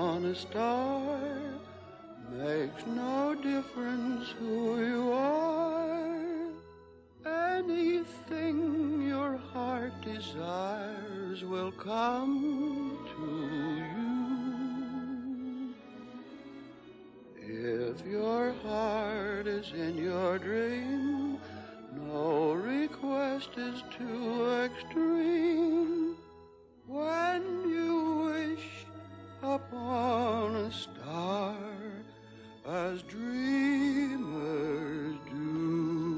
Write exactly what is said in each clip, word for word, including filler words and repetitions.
on a star. Makes no difference who you are. Anything your heart desires will come to you. If your heart is in your dream, no request is too extreme. When you wish upon a star, as dreamers do.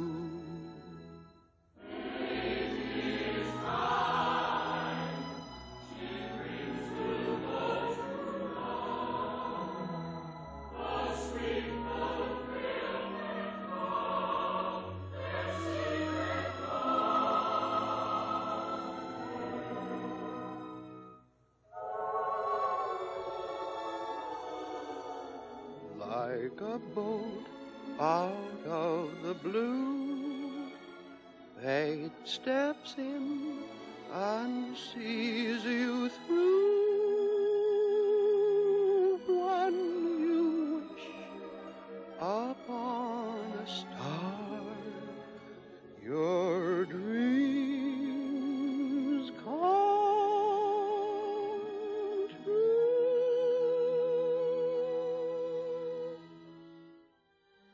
It is time, she brings to those who love, the sweet fulfillment of their secret love. Like a boat out of the blue, fate steps in and sees you through.